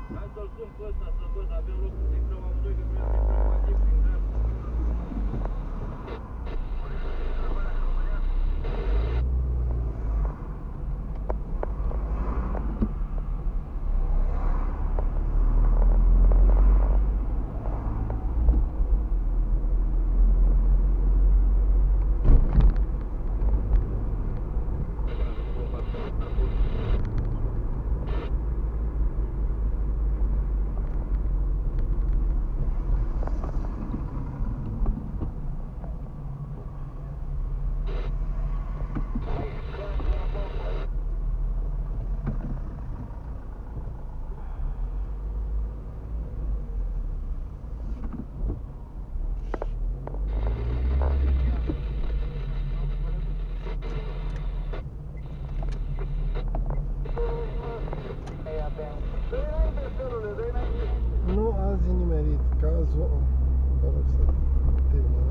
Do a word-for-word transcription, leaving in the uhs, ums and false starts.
Hai să-l sun pe ăsta, să văd, avem loc să intrăm amândoi, că vreau să intrăm mai timp prin dreapta. Nu azi nimerit cazul. Vă rog să termin.